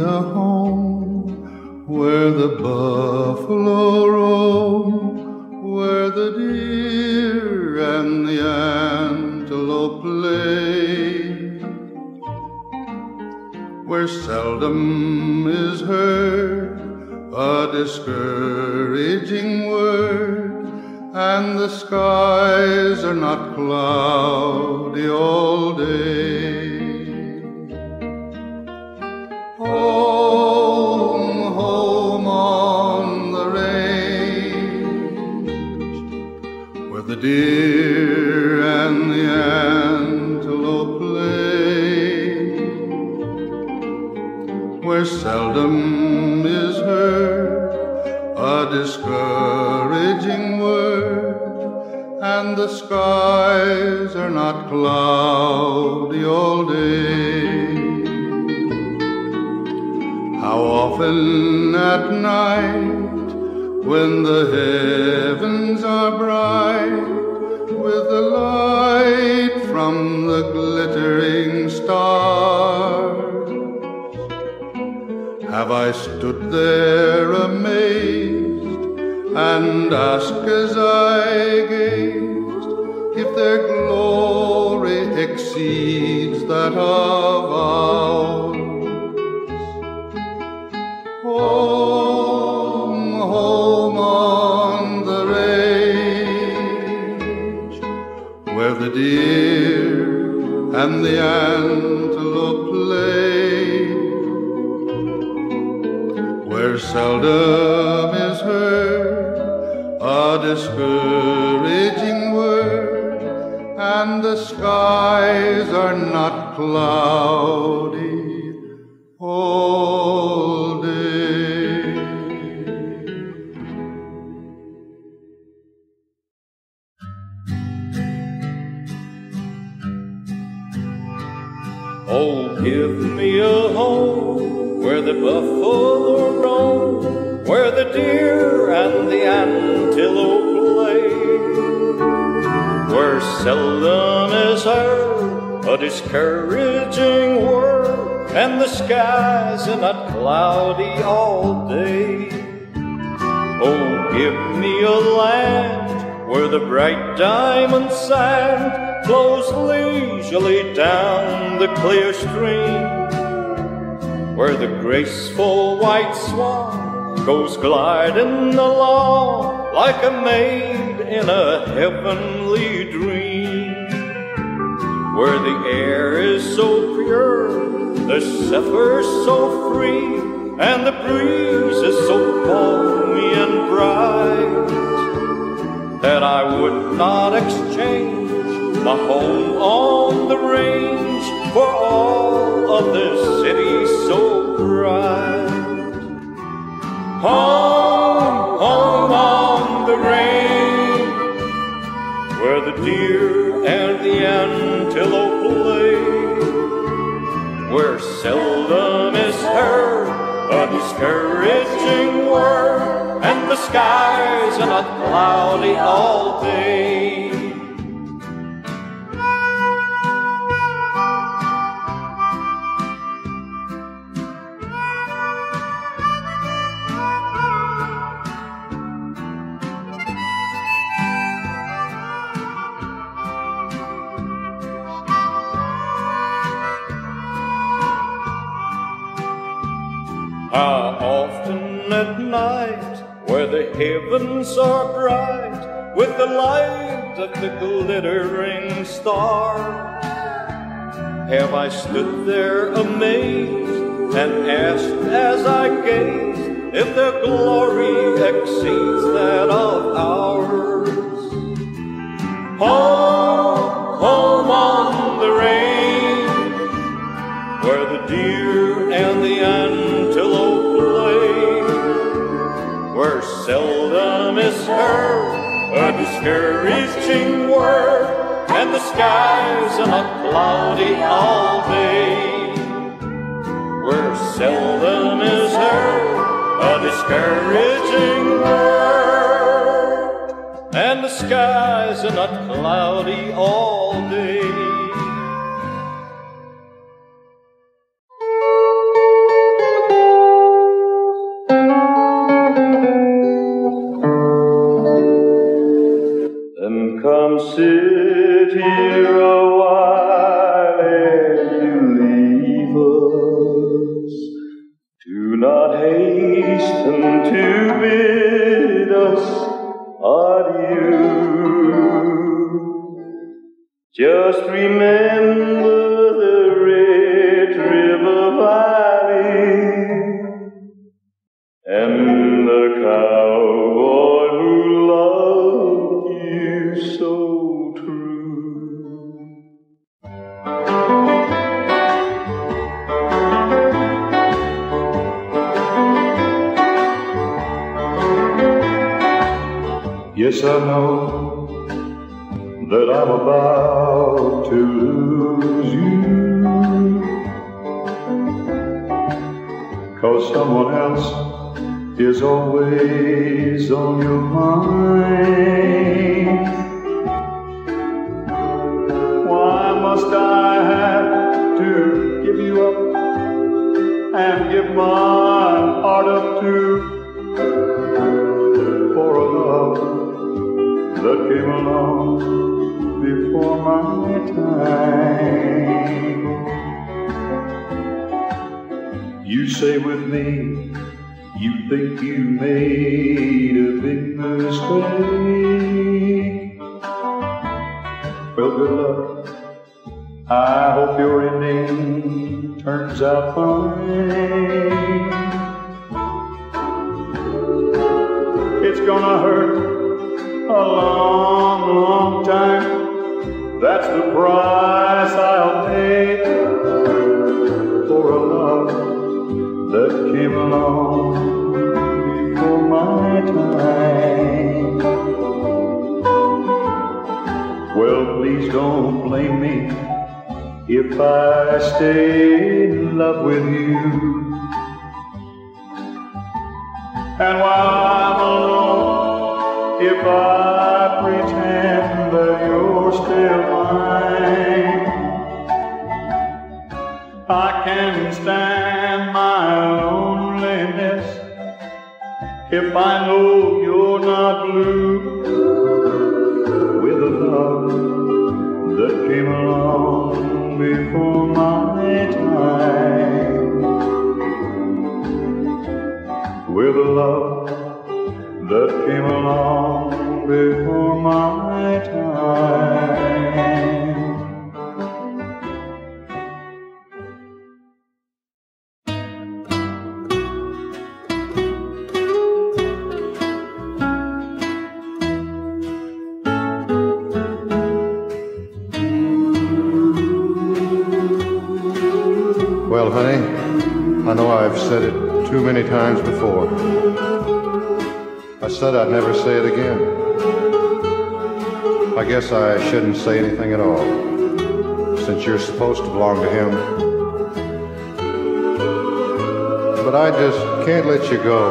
a home where the buffalo roam, where the deer and the antelope play, where seldom is heard a discouraging word, and the skies are not cloudy all day. Home, home on the range, where the deer and the antelope play, where seldom is heard a discouraging word, and the skies are not cloudy all day. How often at night, when the heavens are bright with the light from the glittering stars, have I stood there amazed and asked as I gazed if their glory exceeds that of ours. Home, home on the range, where the deer and the antelope play, where seldom is heard a discouraging word, and the skies are not cloudy all day. Oh, give me a home where the buffalo roam, where the deer and the antelope play, where seldom is heard a discouraging word, and the skies are not cloudy all day. Oh, give me a land where the bright diamond sand flows leisurely down the clear stream, where the graceful white swan goes gliding along like a maid in a heavenly dream, where the air is so pure, the zephyr so free, and the breeze is so balmy and bright, that I would not exchange my home on the range for all of this city so bright. Home, home on the range, where the deer and the antelope play, where seldom is heard a discouraging word, and the skies are not cloudy all day. How often at night, where the heavens are bright with the light of the glittering stars, have I stood there amazed and asked as I gazed if their glory exceeds that of ours. Home, home on the range, where the deer and the antelope play, where seldom is heard a discouraging word, and the skies are not cloudy all day, where seldom is heard a discouraging word, and the skies are not cloudy all day. Just remember the Red River Valley and the cowboy who loved you so true. Yes, I know that I'm about to lose you, 'cause someone else is always on your mind. Why must I have to give you up and give my heart up to for a love that came along before my time? You say with me, you think you made a big mistake. Well, good luck. I hope your ending turns out fine. It's gonna hurt a long, long time. That's the price I'll pay for a love that came along before my time. Well, please don't blame me if I stay in love with you. And while I'm alone, if I pretend that you're still mine, I can stand my loneliness if I know you're not blue with a love that came along before my time. With a love that came along before my time. Well, honey, I know I've said it too many times before. I said I'd never say it again. I guess I shouldn't say anything at all, since you're supposed to belong to him. But I just can't let you go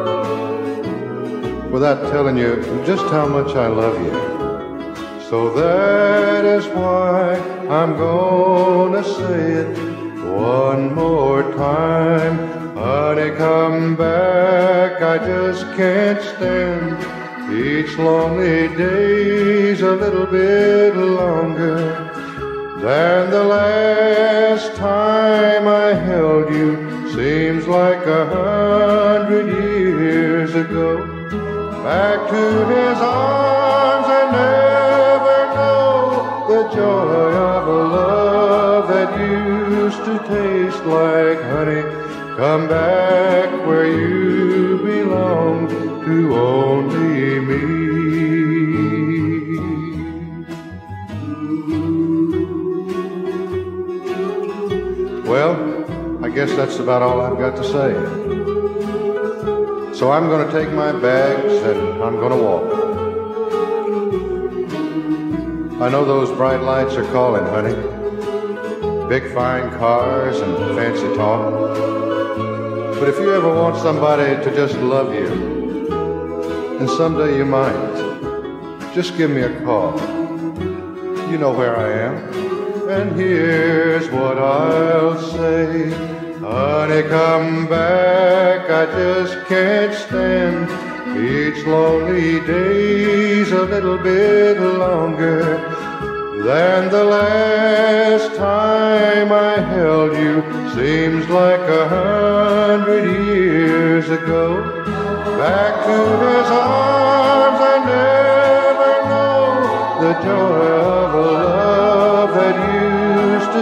without telling you just how much I love you. So that is why I'm gonna say it one more time. Honey, come back, I just can't stand each lonely day's a little bit longer than the last time I held you. Seems like 100 years ago. Back to his arms, I never know the joy of a love that used to taste like honey. Come back where you belong, to only me. Well, I guess that's about all I've got to say. So I'm going to take my bags and I'm going to walk. I know those bright lights are calling, honey. Big fine cars and fancy talk. But if you ever want somebody to just love you, and someday you might, just give me a call. You know where I am. And here's what I'll say. Honey, come back, I just can't stand each lonely day's a little bit longer than the last time I held you. Seems like 100 years ago. Back to his arms, I never know the joy of a love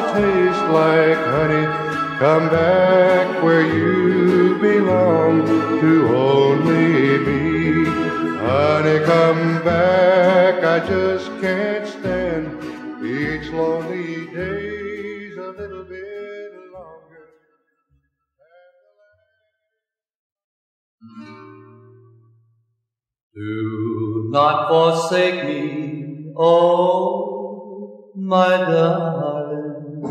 taste like honey. Come back where you belong to only me. Honey, come back, I just can't stand each lonely day's a little bit longer. Do not forsake me, oh, my darling,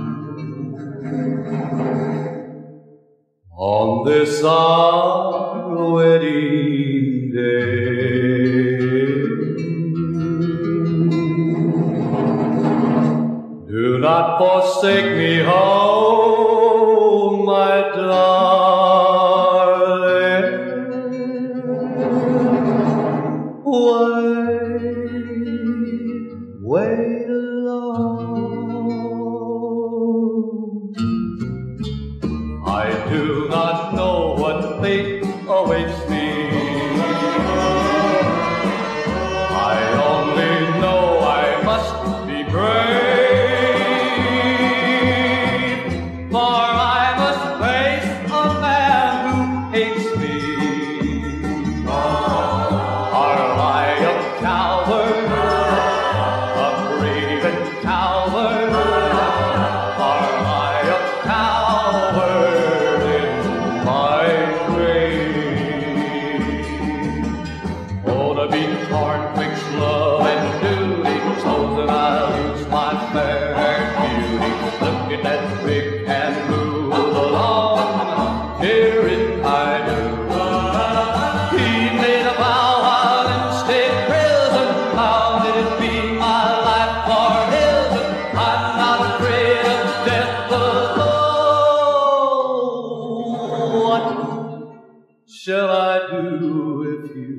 on this our wedding day. Do not forsake me, oh, my darling. Wait alone. I do not know what fate awaits me. I only know I must be brave, for I must face a man who hates me. Are I a coward, a craven coward? Are I a coward in my grave? Oh, to be torn twixt love and duty, supposing I lose my fair beauty. Looking at big and move along, here it I do. He made a vow while in state prison. How did it be my life for his? I'm not afraid of death, but oh, what shall I do if you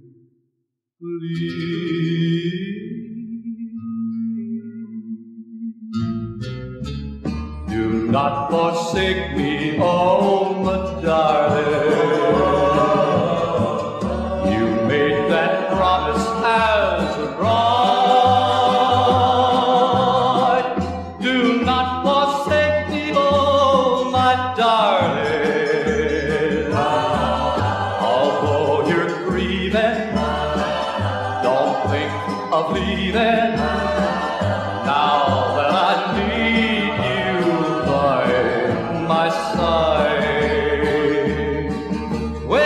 please? Do not forsake me, oh, my darling. You made that promise as a bride. Do not forsake me, oh, my darling. Although you're grieving, don't think of leaving. Now that I need you by my side.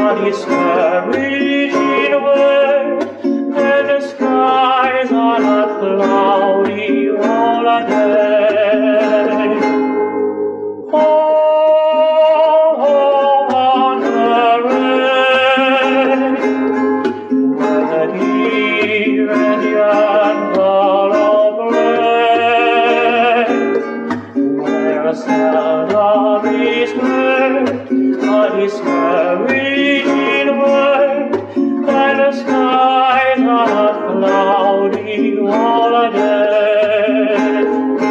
but it's reaching away, and the skies are not cloudy all a day. Home, home on the range, where the deer and young follow play, where a seldom is heard, but it's reaching away, and the skies are not cloudy all a day.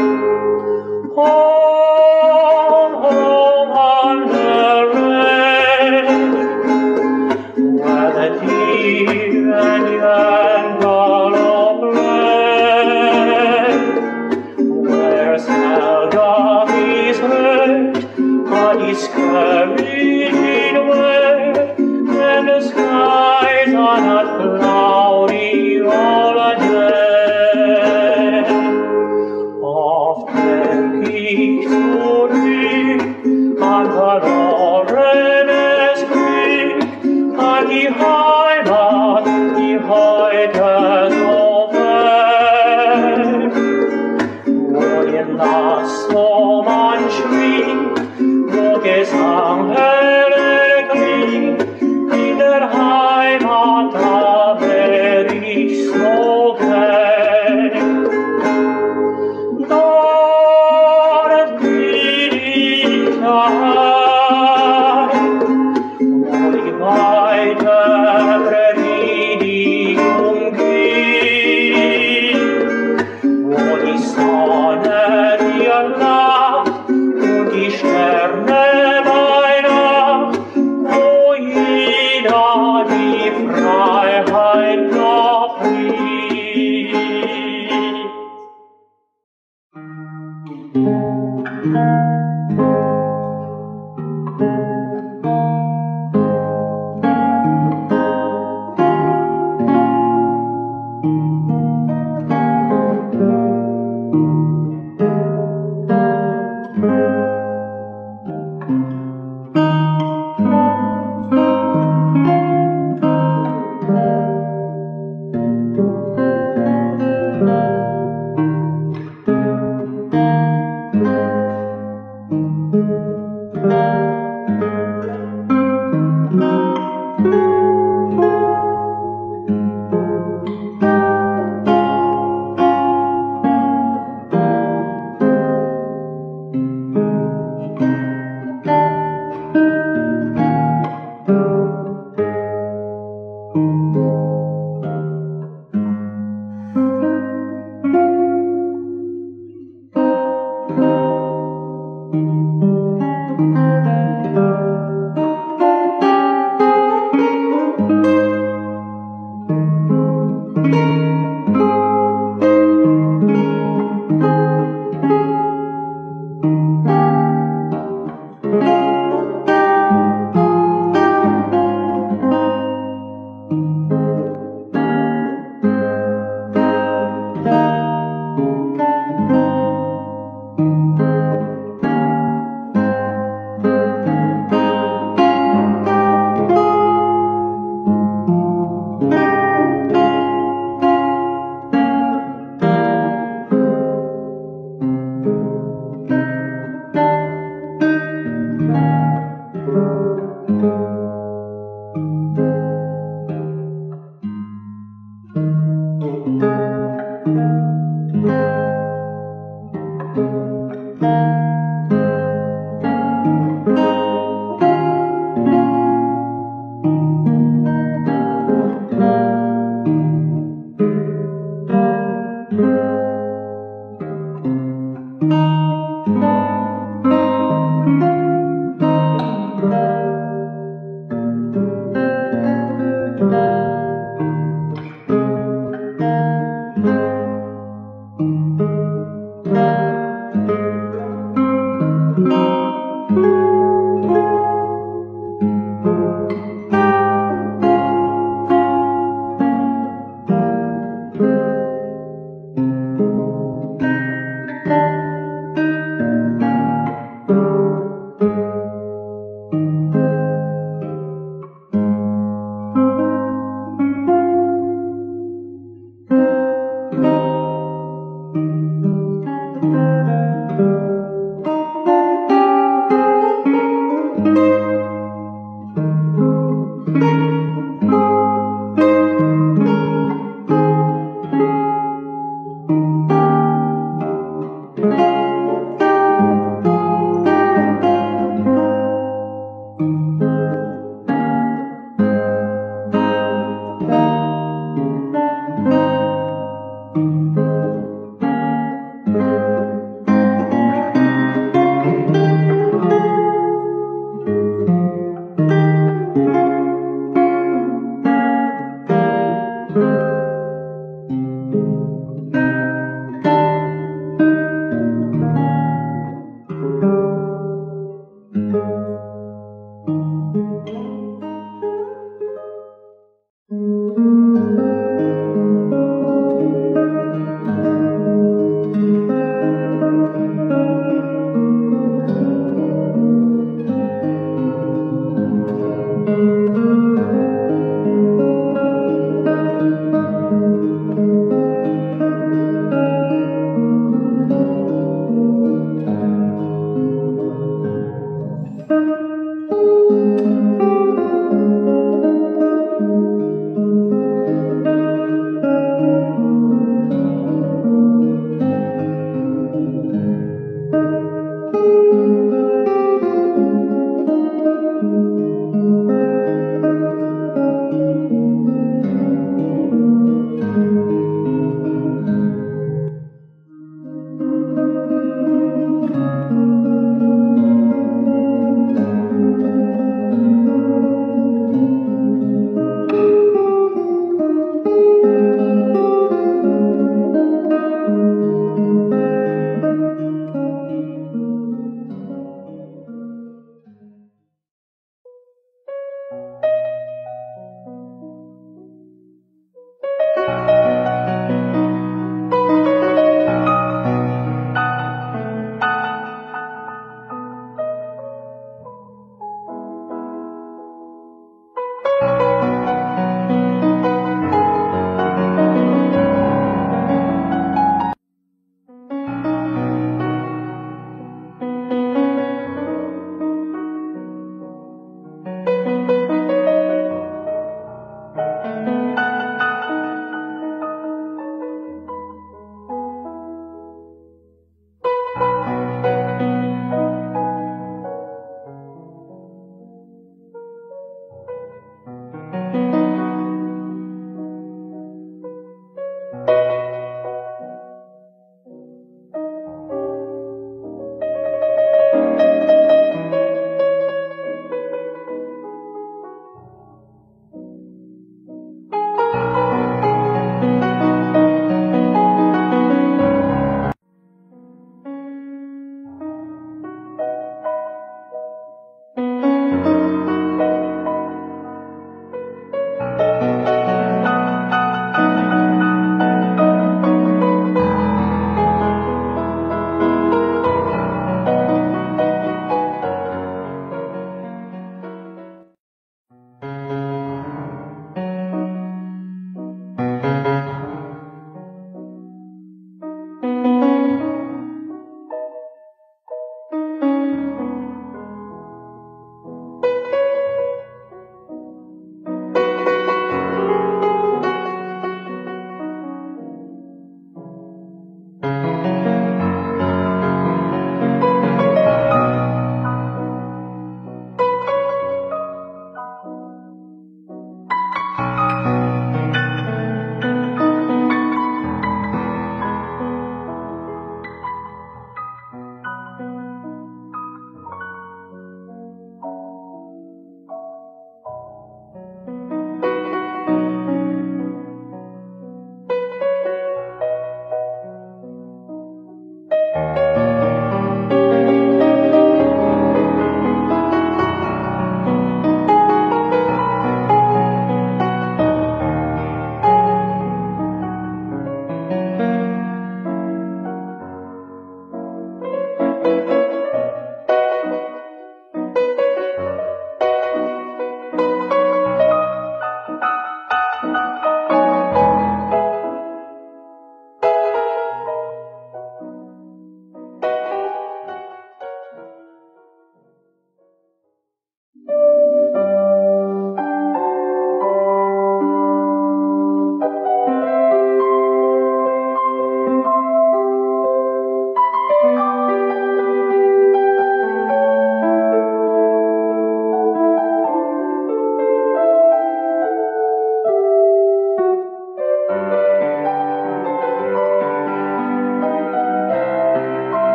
Home, home on the range, where the deer and young follow play, where seldom is heard, but it's carried away, and the skies are not cloudy all a day. Often peaks would be on the Lawrence Creek, on the Heimat, die heute so fern, wo in Nass so man schrie, wo Gesang helle klingt, in der Heimat, da wär ich so gern. Dort bin ich daheim, wo die weite Predigung geht, wo die Sonne dir lacht und die Sterne bei Nacht, wo jeder die Freiheit noch liebt. you.